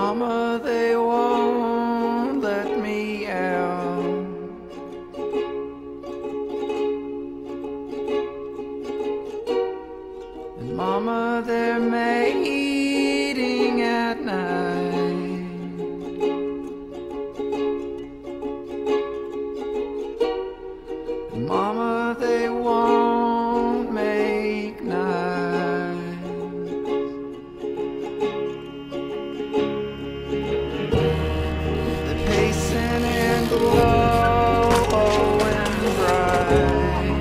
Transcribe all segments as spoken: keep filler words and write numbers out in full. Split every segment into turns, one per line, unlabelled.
Mama, they won't let me out. And Mama, they're mating at night. And Mama, they won't make night. They're pacing and glowing bright.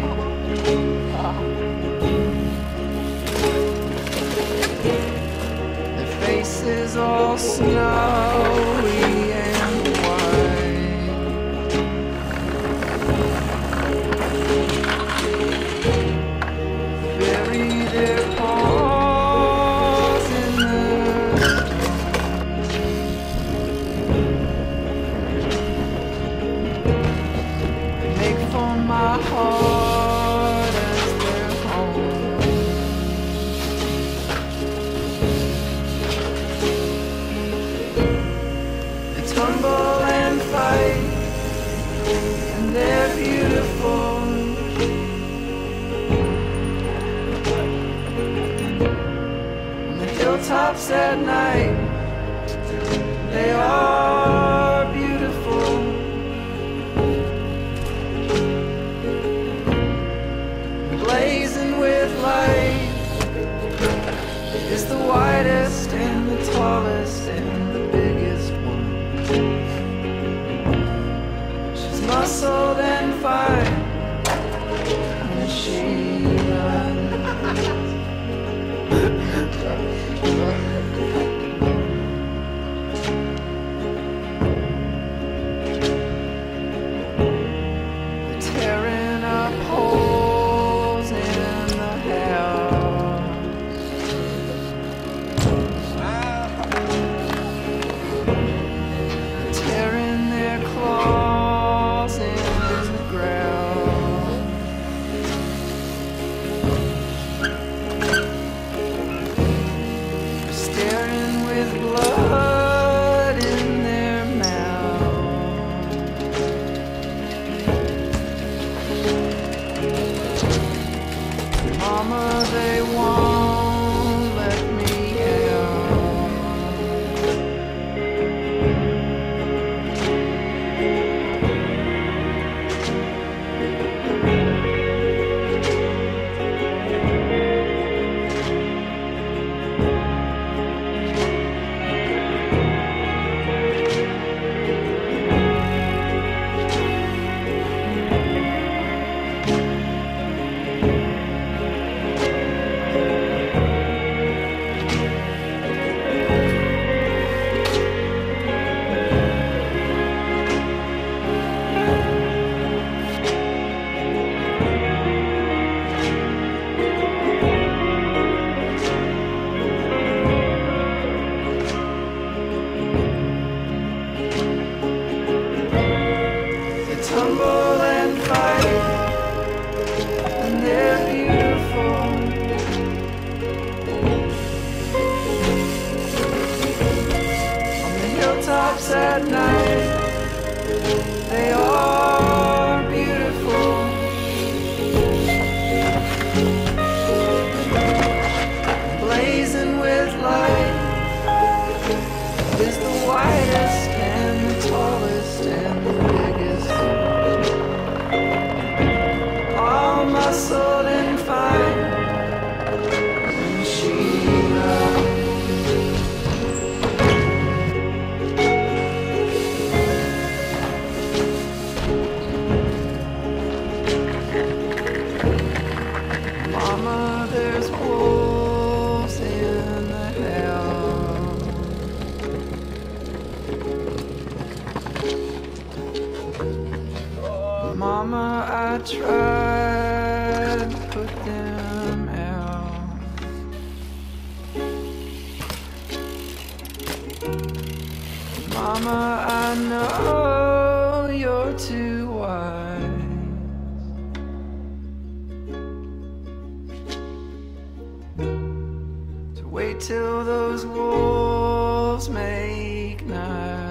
Their faces all snowy and white. Bury their paws in the they make for my heart as their home. They tumble and fight, and they're beautiful. On the hilltops at night, they are beautiful. Blazing with light is the widest and the tallest and the biggest one. She's muscled and fine, and she runs. They're tearing up holes in the house. They're tearing their claws in the ground. They're staring with blood in their mouth. Mama, they won't let me out. They tumble and fight, and they're beautiful. On the hilltops at night, they are beautiful. Blazing with light is the widest and the tallest and the biggest. All muscled and fine, and she runs. Mama, there's wolves in the house. Mama, I tried to put them out. Mama, I know you're too wise to wait till those wolves candles make night.